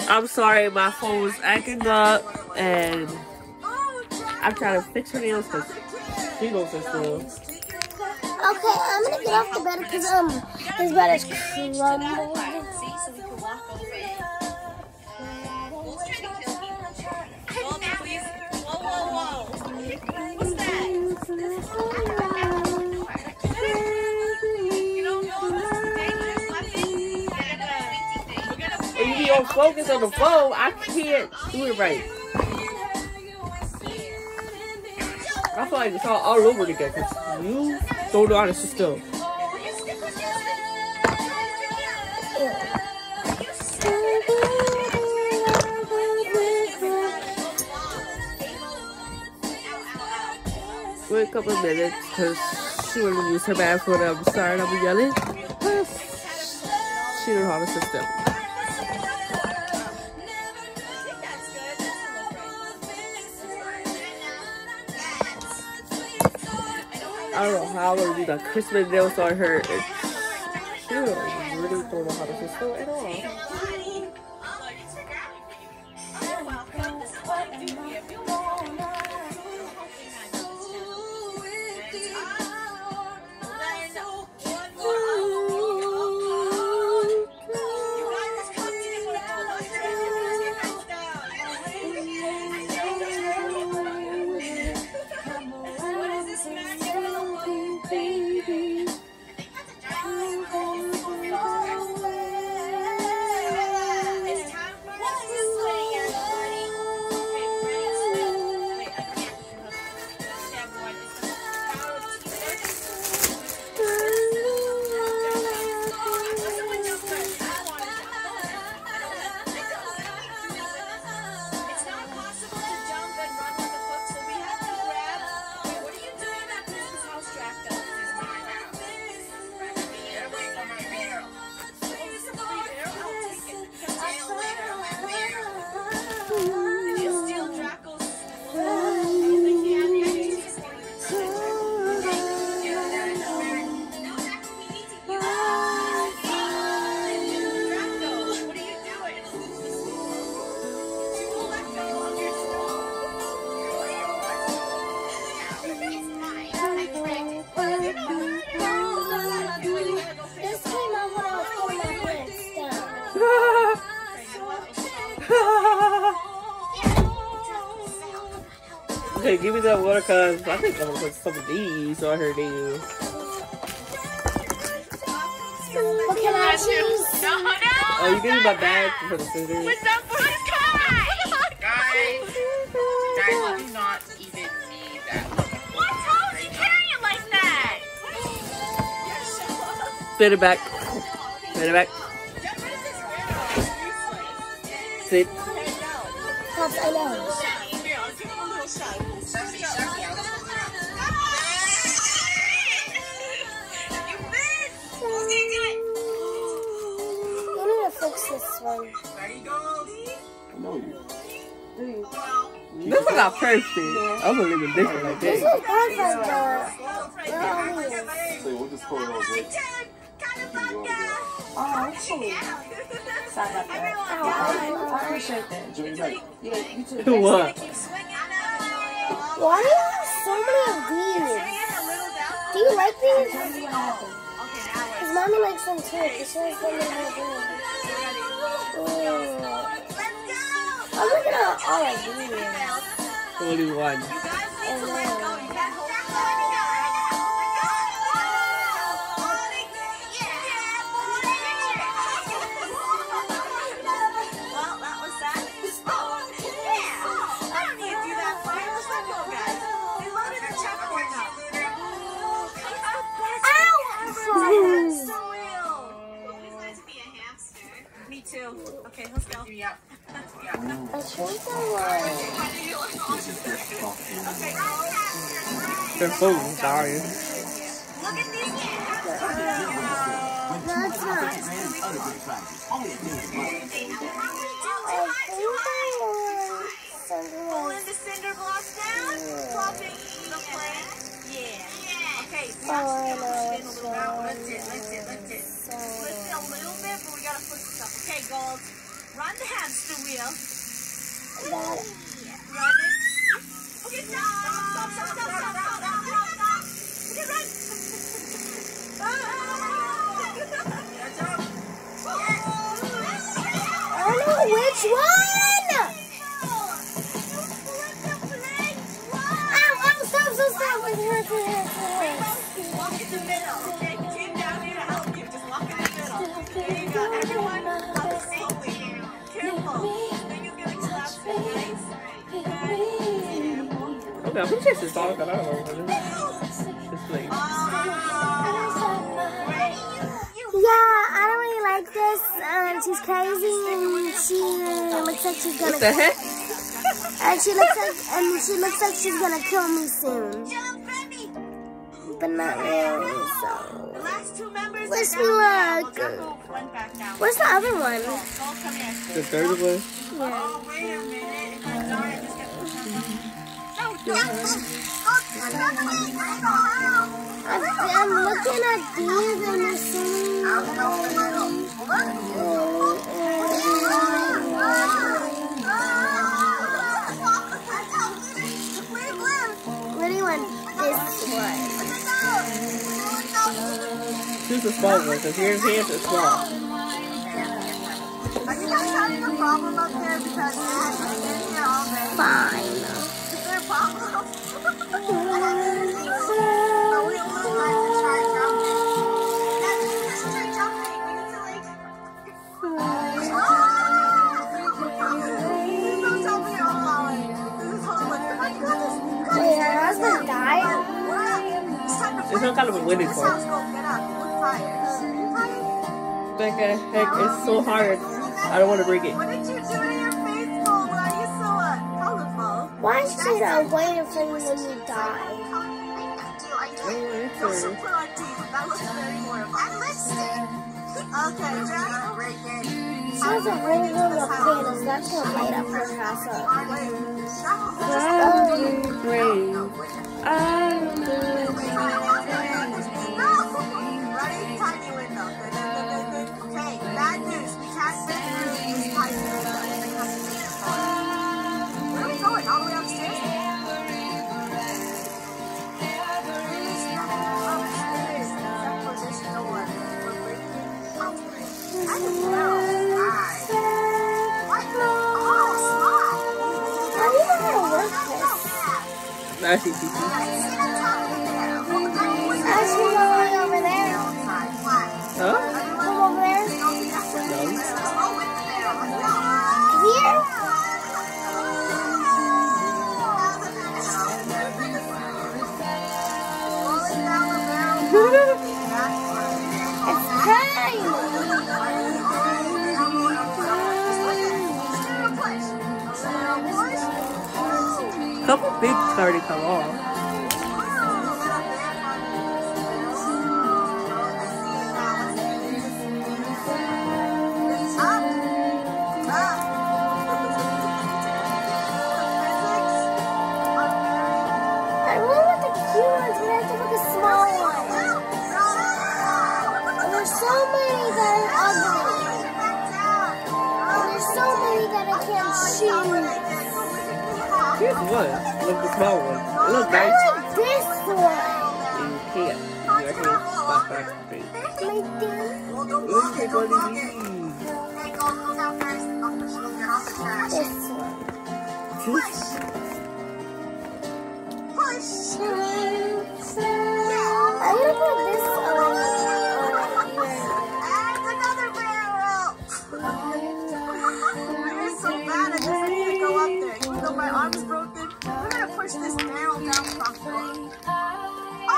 I'm sorry, my phone was acting up, and I'm trying to fix her nails because she knows her still. Okay, I'm gonna get off the bed because his bed is crumbled. What's that? If you don't focus on the phone, I can't do it right. I feel like it's all over again because you don't know how to sit still. Wait a couple of minutes because she wanted to use her bathroom. I'm sorry, I'm yelling. She don't know how to sit still. I don't know how I'm gonna do that Christmas nails on her. She really don't know how to sit still at all. Okay, give me that water because I think I'm gonna put some of these on her nails. What can I choose? No. Oh, you gave me my bag for the scissors. What's up for this guy? Guys, do not even need that. What's how is he carrying it like that? Spin it back. Spin it back. Sit. Pops, I know. Fix this one. This is not perfect. I'm gonna leave it different like This is that. perfect, So we'll just pour it all good. Oh, cool. Sorry about that. I appreciate that. Yeah, you too. What? Why do you have so many of these? Do you like these? Because Mommy likes them too. Because she has them in her room. I'm looking at all of these. Only one. Me too. Okay, let's go. Yeah. I think I want. They're so sorry. Look at these. No, it's not. I think I want something Pull in else. the cinder blocks down. Plopping the plate. Yeah. Okay. Oh, I know it's Lift it. Lift it a little bit, but we gotta push this up. Okay, Gold. Run the hamster wheel. That. Run it. Okay, stop. Okay, run. I don't know which one. Ow, stop. It hurts. Walk in the middle, okay? The team down here to help you. Just walk in the middle. There you go. Everyone, on the same wheel. Careful. Then you're gonna collapse it, right? Okay, I'm pretty sure it's all got out of this place. Yeah, I don't really like this. She's crazy and she looks like she's gonna. What the heck? And she looks like she's gonna kill me soon. But not really. So. The last two members Wish are me down. luck. We'll go one back down. Where's the other one? Go, come here. The third one? Yeah. Oh, wait a minute. If I die, I just get pushed out. I'm looking at these and the same. What do you want? This one. Choose the small one, because yours hands are small. Are you guys having a problem up there because you've been here all day? Fine. Is there a problem? But we would like to try jumping. Yeah, let's try jumping. We need to like... Don't tell me you're all falling. This is hopeless. Oh my goodness. Wait, her husband died? There's no kind of a winning Let's part. go. Get up. You look tired. Are you tired? Becca, heck, it's so hard. I don't want to break it. What did you do to your face, Cole? Why are you so colorful? Why is she waiting for you when you die? Don't put on teeth. That looks very horrible. Okay, Jack. She has a whole room of candles. That's gonna light up her house up. I'm brave. I'm brave. Ready? Tiny window. Okay, bad news. We can't fit through this tiny window. Where are we going? All the way upstairs? Upstairs. Except for this door. We're breaking out. I don't know. What? Oh, smart. How do you know how to work this? Now she sees me. How's she going over there? Huh? Come over there. No. Here? It's time! Couple big already come off. I really want the cute ones, but I have to put the small ones. And there's so many that are ugly. And there's so many that I can't choose. Here's one. Look, the small one. It looks I nice. want this one. You can't. You actually spot back the face. My thing. Let's take one of these. This one. I'm gonna put this on here. And another barrel! You're so bad at this. I need to go up there. Even though my arm's broken, we're gonna push this barrel down properly. Oh,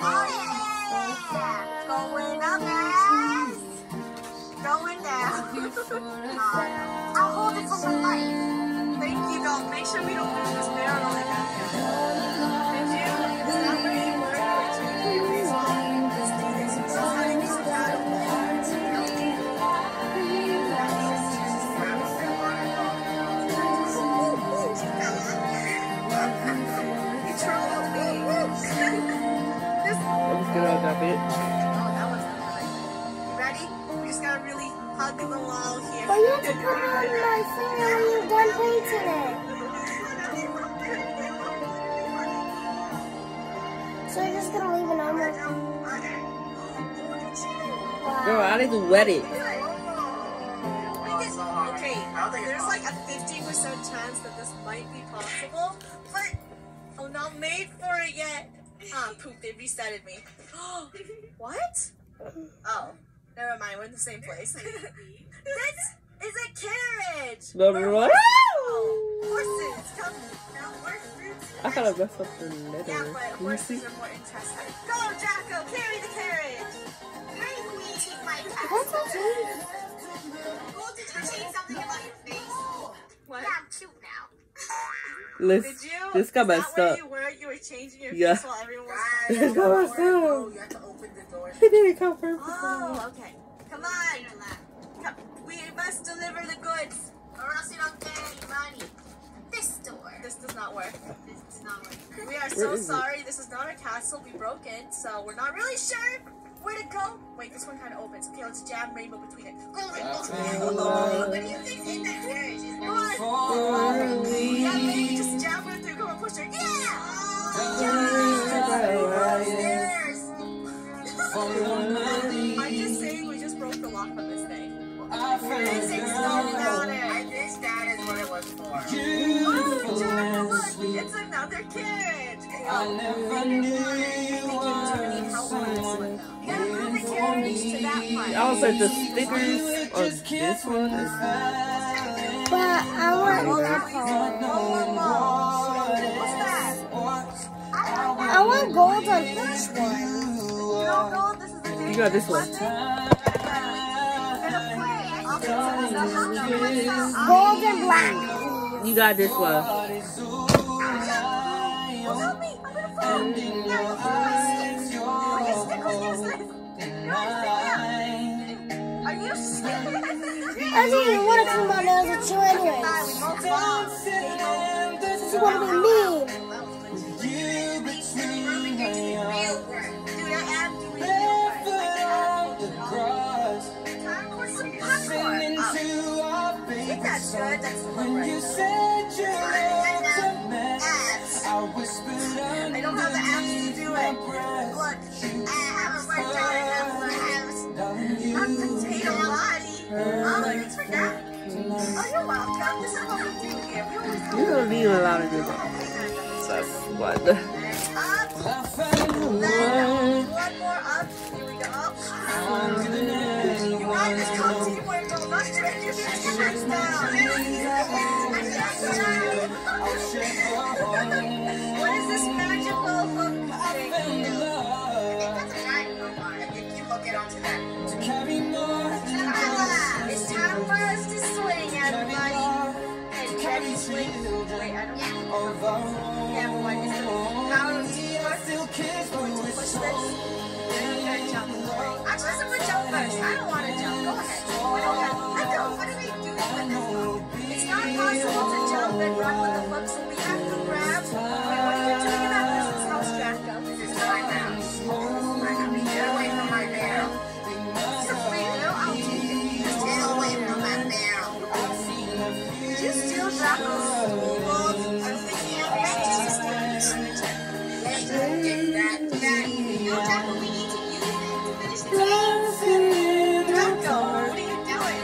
yeah! Going up, guys! Going down. I'll hold it for my life. Thank you, though. Make sure we don't lose this barrel again. Did you? Is that where you were? Let's get out that bit. Oh, that was good. You ready? We just gotta really hug the wall here. But you have to put it on my finger when you're done painting it. So you're just gonna leave it on there? Wow. Girl, I need to wet it. Okay, there's like a 50% chance that this might be possible, but I'm not made for it yet. Ah, poop, they resetted me. What? Oh, never mind, we're in the same place. This is a carriage! No, what? Horses, come now, horses. I gotta mess up the Yeah, letter. but Can you horses see? are more interesting. Go, Jacko, carry the carriage! Bring me my That's okay. Well, did you change something about your face? What? Yeah, I'm cute now. Let's, Did you? this got Is that messed where up. you were? You were changing your Yeah. face while everyone was This got messed up. you have to open the door. He didn't come first. Oh, okay. Come on. Come. We must deliver the goods. Or else you don't get any money. This door. This does not work. This does not work. We are so is it? sorry. This is not a castle. We broke in, so we're not really sure where to go. Wait, this one kind of opens. Okay, let's jam Rainbow between it. Go, Rainbow. What do you think's in that carriage? Is good. Yeah, maybe just jam her through. Come on, push her. Yeah! I'm just saying we just broke the lock on this thing. Physics don't matter. This that is what it was for. Oh, Jacko, look! It's another carriage! I never knew gotta move the carriage to that part. I was like the stickers on this one. But I want that part. What's that? I want gold on each one. You don't know this is a You got this one. Gold and black. You got this one. Help me! I'm gonna fall! Are you serious? I didn't even want to clean my nails with you anyways. Since you want to be mean. Dude, I am doing real time for some popcorn. If that's good, that's the one right. I don't have the abs to do it. Look, I haven't worked out enough for abs. I'm potato body. Oh, thanks for that. Oh, you're welcome. This is what we do here. We always You don't need a lot of this. That's what. up. Then one more up. Here we go. You guys, it's called teamwork. Don't rush to it. Your hands down. What is this magical hook thing? I think that's a magical one. I think you hook it onto that. It's time for us to swing, everybody. And can we swing? Wait, I don't know. Yeah, what is it? Power of teamwork. Going to push this. Then you gotta jump. Actually, someone jump first. I don't want to jump. Go ahead. Let go. What are we doing with this hook? It's not possible to jump and run with the hook, so we have to grab. Wait, what are you doing in that person's house, Jacko? This is my house. Get away from my barrel. It's a free barrel. I'll take it. Just get away from my barrel. Did you steal Jacko's school ball? I'm thinking of that. Let's get that. No, Jacko, we need to use it to finish the game. Jacko, what are you doing?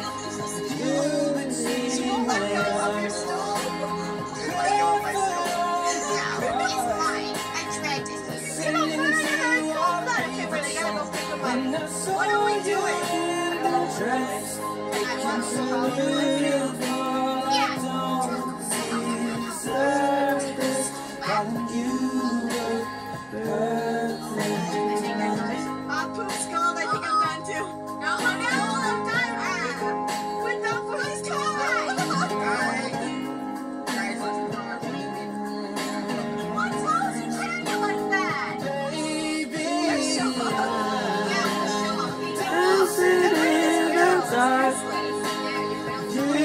She won't let go of your stool. Let go of my stool. Yeah, it's mine. I dragged it here. You don't put it in our cold blood. Okay, but I gotta go pick him up. What are we doing? I want to call you. Yeah. Poop's gone. I think I'm done too. No, I'm done. But the poop's gone. What tells you carry it like that? You're so yeah, show off.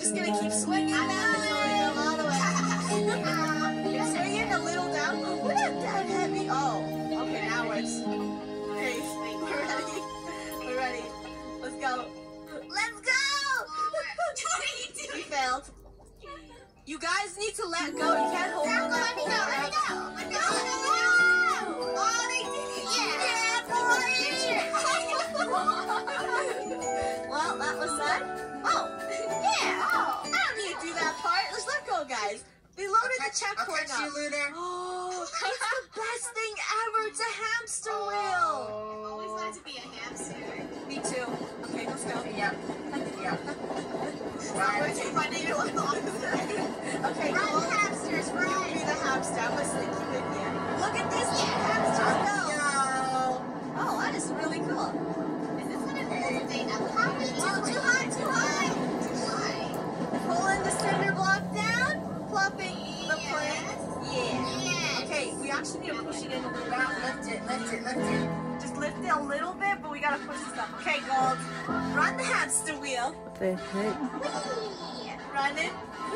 just gonna keep swinging that them all the way. You're swinging a little down. We're not that heavy. Oh, okay, now it's. Okay, we're ready. We're ready. Let's go. Let's go! We failed. You guys need to let go. You can't hold on. Let me go. Let me go. Let me go. Oh, they did it. Yeah, well, that was that. Oh, yeah. Oh, I don't need to do that part. Let's let go, guys. We loaded the checkpoint up. Oh, it's the best thing ever. It's a hamster wheel. Always wanted to be a hamster. Me too. Okay, let's go. Yep. Right. Okay, Run, hamsters, You'll run. be the hamster. I'm gonna stick you in here. Look at this hamster go. Oh, that is really cool. Is this what it is? Too high. Pulling the cinder block down, plopping the plane. Yeah. Okay, we actually need to push it in a little bit. Lift it. Just lift it a little bit, but we gotta push this up. Okay, Gold. Run the hamster wheel. What the heck? Run it.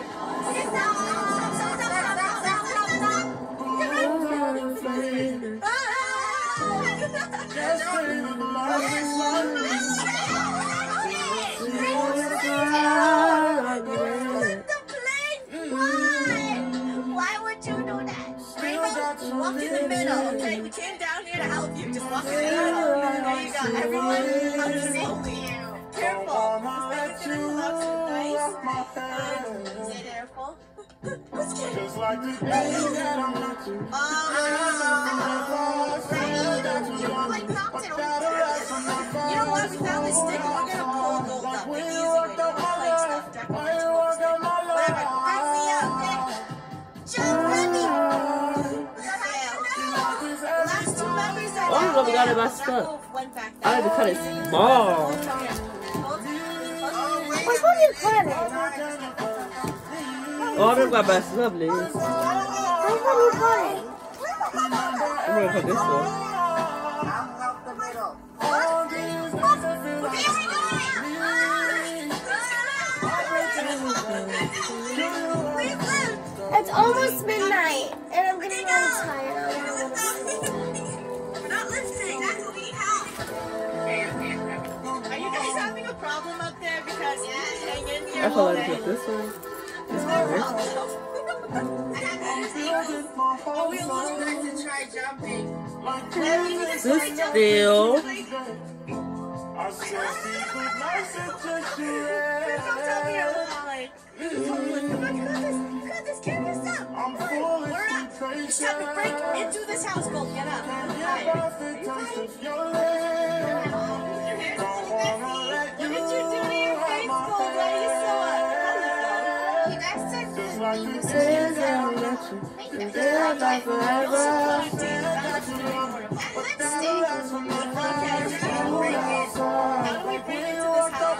Why would you do that? Rainbow, walk in the middle, okay? We came down here to help you. Just walk in the middle. There you go. Everyone, help slowly. Careful. Just make it nice. Careful. Let's get it. Just like the day that I met you. You like knocked it over. You know what? We found this stick and we're gonna pull Gold up. The easy way. No more playing stuff. Decorating books. Whatever. Back me up. Jump, Remy. Last two members that Oh, we got it messed up. went back I had to cut it small. Which one you put it? Oh, I got messed up, Liz. Which one you put it? I'm gonna put this one. It's almost midnight, and I'm getting really tired. We're not listening. That's what we have. Are you guys having a problem up there? Because you just hang in here I feel all like day. put this one. It's no problem. Oh, we almost Like to try jumping. This still. I said, secret nice and just you. I'm full of It's time to break into this house, Gold. Get up. perfect taste of your lips. Don't wanna let What did you do to your face, Gold? Why are you so up? You guys said just like the Days day that I met you. Days like forever. How do we break into this house?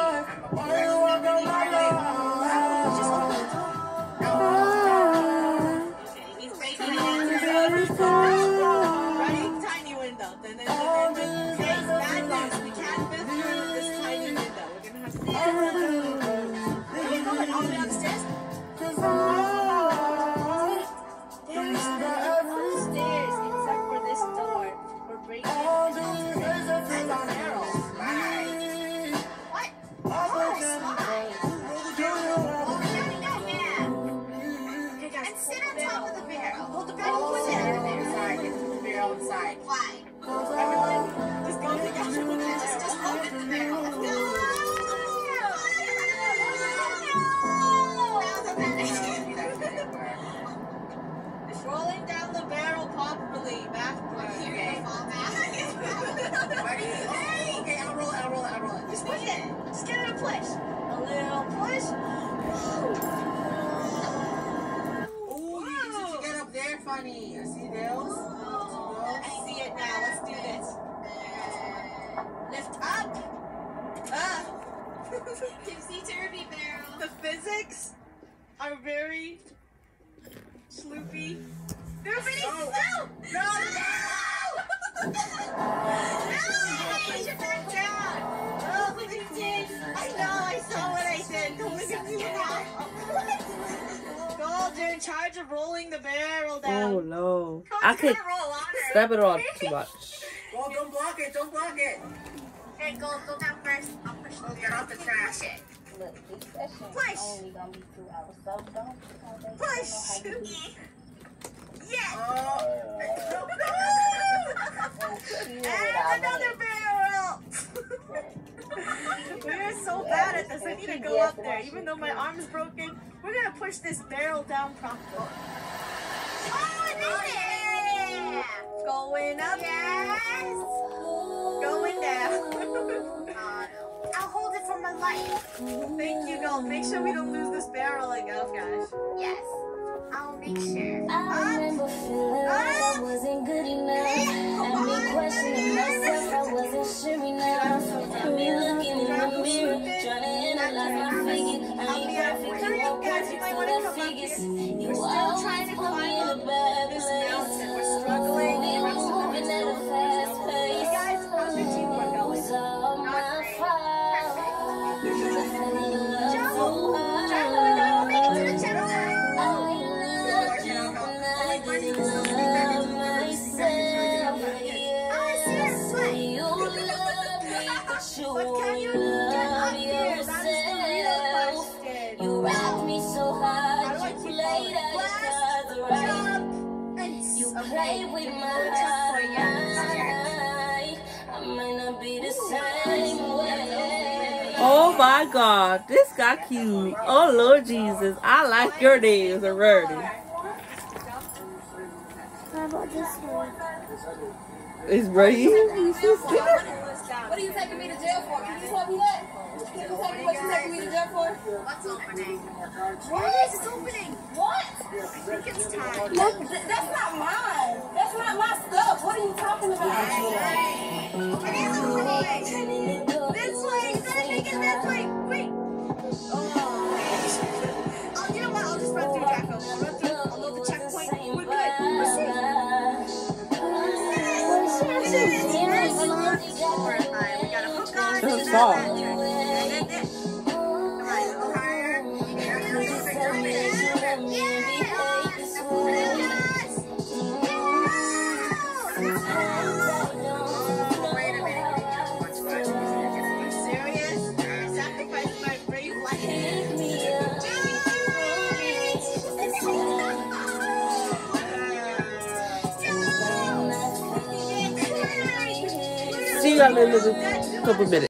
He's breaking it. Ready? Tiny window. Okay, bad news. We can't fit through this tiny window. We're gonna have to. Where are you going? All the way upstairs? There's no stairs except for this door. We're breaking into this house. That's a barrel. what? Okay, guys. And sit on top of the barrel. Hold the barrel. Put it. Inside. Get the barrel inside. Why? Everyone, just go together. Just open the barrel. Let's go. Rolling down the barrel properly, backward. Okay. Fall back. Ready? Okay, I'll roll it. Just push it. Just give it a push. A little push. Ooh, you get up there, funny. I see those. I see it now. Let's do this. Lift up. Tipsy-turvy barrel. The physics are very sloopy. Everybody, no! No! Push it back down. Oh, look at this. I know. I saw what I did. Don't look at me. in charge of rolling the barrel down. Oh no. Come on, I it's could gonna roll on her. step it on too much. Well, don't block it. Don't block it. Okay, go down first. I'll push it. Get off the trash. Push it. Look, these sessions Push. only gonna be 2 hours. So don't Push. Yeah. Oh. And another barrel. We are so bad at this. I need to go up there. Even though my arm's broken, we're gonna push this barrel down properly. Oh, I did it! Going up. Yes. Going down. I'll hold it for my life. Thank you, Gold. Make sure we don't lose this barrel again. Oh gosh. Yes. I'll make sure. I remember feeling like I wasn't good enough. And me questioning myself, I wasn't sure enough. And me looking in the mirror, trying to analyze my figure. I ain't perfect, you won't perfect for the figures. You always put me in a bad place. We're struggling. We were moving at a fast pace. Guys, how's your teamwork It going? was all my fault. The feeling of love so high. Make it to the channel. I love you and I didn't love myself. Yes, you love me, but you won't love yourself. You rocked me so hard, you played out the cards right. You played with my heart. I might not be the same way. Oh my God, this got cute. Oh Lord Jesus, I like your names already. How about this one? It's ready. What are you taking me to jail for? Can you tell me that? Can you tell me what you taking me to jail for? What's opening? What is opening? What? I think it's time. That's not mine. That's not my stuff. What are you talking about? It is opening. This way. You gotta take it this way. Wait. Oh, you know what? I'll just run through Jacko. I'll run through. I'll load the checkpoint. We're good. We're safe. We got a hook on. That's soft. See you in a couple minutes.